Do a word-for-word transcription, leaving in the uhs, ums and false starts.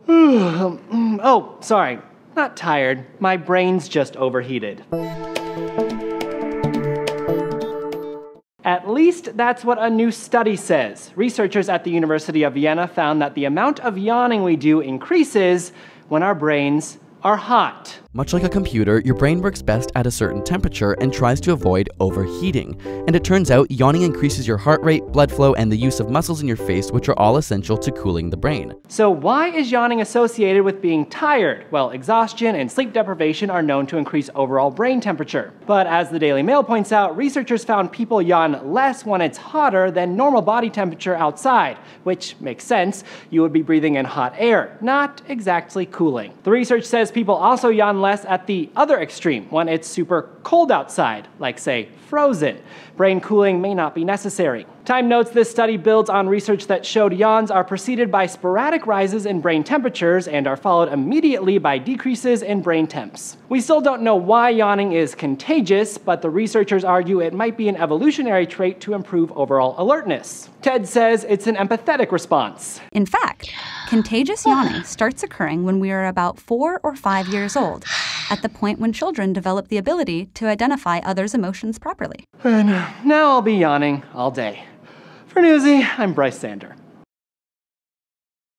Oh, sorry. Not tired. My brain's just overheated. At least that's what a new study says. Researchers at the University of Vienna found that the amount of yawning we do increases when our brains are hot. Much like a computer, your brain works best at a certain temperature and tries to avoid overheating. And it turns out yawning increases your heart rate, blood flow, and the use of muscles in your face, which are all essential to cooling the brain. So why is yawning associated with being tired? Well, exhaustion and sleep deprivation are known to increase overall brain temperature. But as the Daily Mail points out, researchers found people yawn less when it's hotter than normal body temperature outside, which makes sense. You would be breathing in hot air, not exactly cooling. The research says people also yawn less at the other extreme, when it's super cold outside, like say, frozen. Brain cooling may not be necessary. Time notes this study builds on research that showed yawns are preceded by sporadic rises in brain temperatures and are followed immediately by decreases in brain temps. We still don't know why yawning is contagious, but the researchers argue it might be an evolutionary trait to improve overall alertness. Ted says it's an empathetic response. In fact, contagious yawning starts occurring when we are about four or five years old, at the point when children develop the ability to identify others' emotions properly. And now I'll be yawning all day. For Newsy, I'm Bryce Sander.